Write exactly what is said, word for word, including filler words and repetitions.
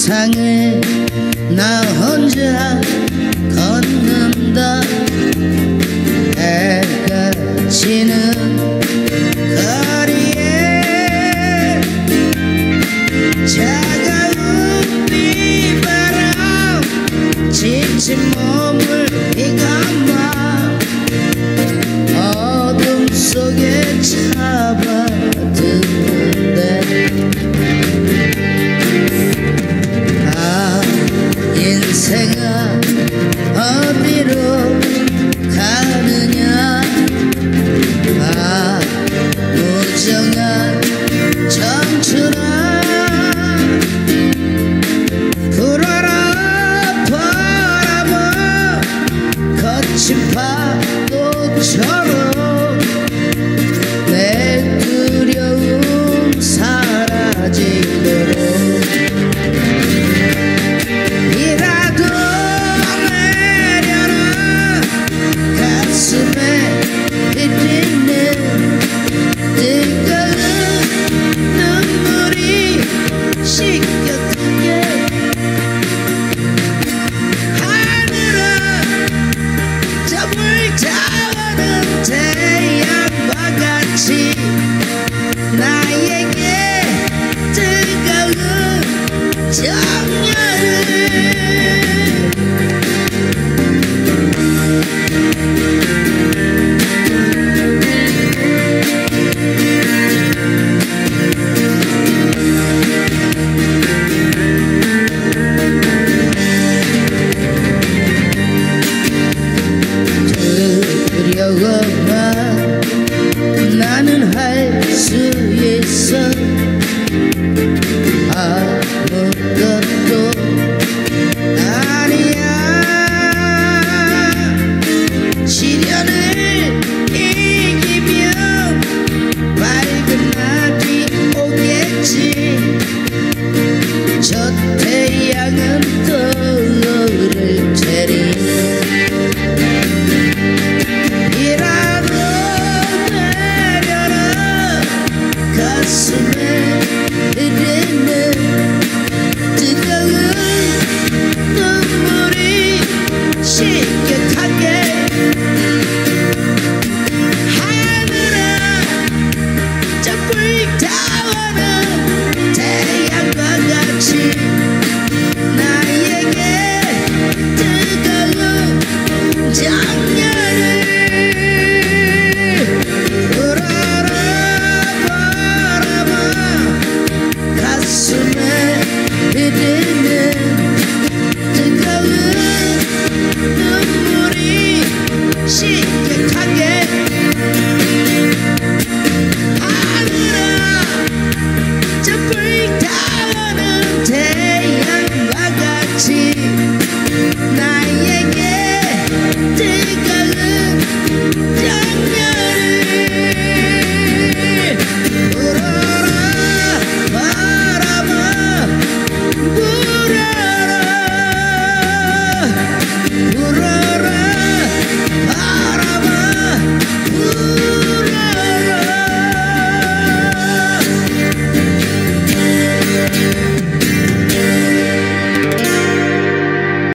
세상에 나 혼자 걷는다. 해가 지는 거리에 차가운 비바람 지친 몸을 비감아 어둠 속에 잡아두는데 아 인생아 어디로 가느냐. 아 무정한 청춘아 불어라 바람아 거친 파도처럼 내 두려움 사라지도록 비라도 내려라 가슴에 휘리는 뜨거운 눈물이 씻겨가게 하늘아 저 불타오르는 태양과 같이 나에게 뜨거운 정열을 두려워만 나는 할 수 있어. 아무것도 아니야. 시련을 이기면 밝은 날이 오겠지. 저 태양은 떠오를 테니 비라도 내려라 가슴에 흐르는 뜨거운 눈물이 씻겨가게 하늘아 저 불타오르는 태양과 같이 나에게 뜨거운 정열을 불어라 바람아 가슴에 흐르는